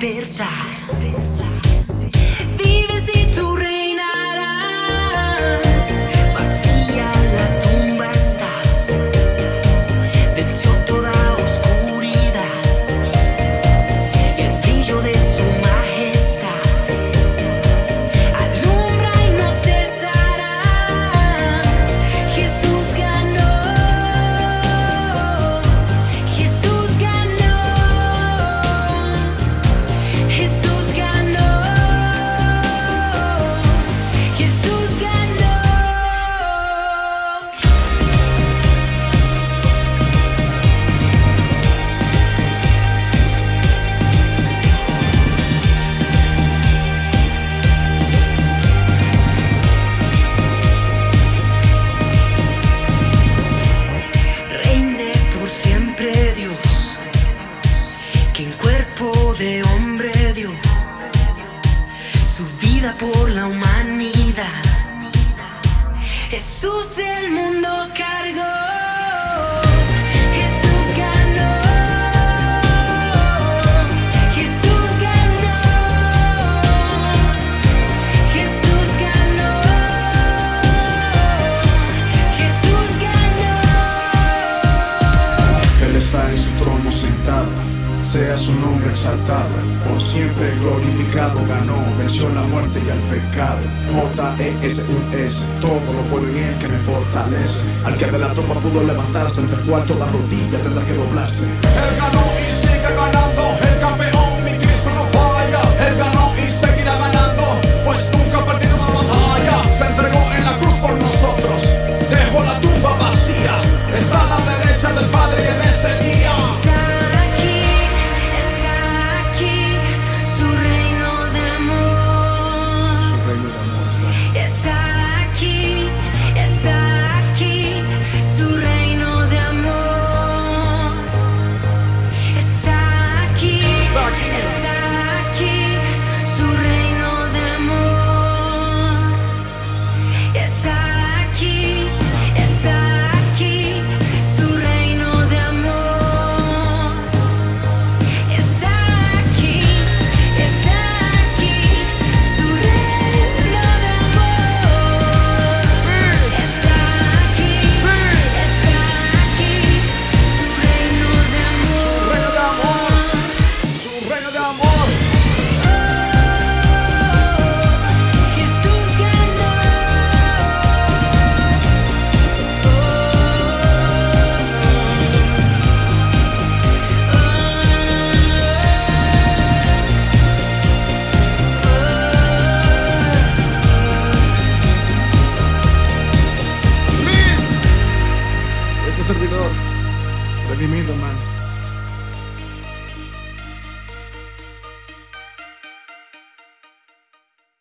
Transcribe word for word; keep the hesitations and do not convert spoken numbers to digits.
despertar. Vives y tú reinarás. Vacía la tumba está, venció toda oscuridad y el brillo de su majestad alumbra y no cesará. Jesús ganó, Jesús ganó, Jesús ganó, Jesús ganó. Reine por siempre Dios, que en cuerpo de hombre dio su vida por la humanidad. Jesús el mundo cargó. Jesús ganó, Jesús ganó, Jesús ganó, Jesús ganó. Él está en su trono sentado, sea su nombre exaltado, por siempre glorificado. Ganó, venció la muerte y al pecado. J E S U S, todo lo puedo en él que me fortalece. Al que de la tumba pudo levantarse, entre el cual toda rodilla tendrá que doblarse. Él ganó y sigue ganando, el campeón, mi Cristo no falla. Él ganó y seguirá ganando, pues nunca ha perdido una batalla. Se entregó en la cruz por nosotros, dejó la tumba vacía, está a la derecha del Padre en este día. Está aquí, está aquí, su reino de amor. Su reino de amor está. Está aquí, está aquí, su reino de amor. Está aquí, Está aquí. está aquí, su reino de amor. Está aquí, está aquí, su reino de amor. Está aquí, está aquí, su reino de amor. Está aquí, está aquí, su reino de amor. Reino de amor, su reino de amor. Jesús ganó. Este servidor, redimido, man.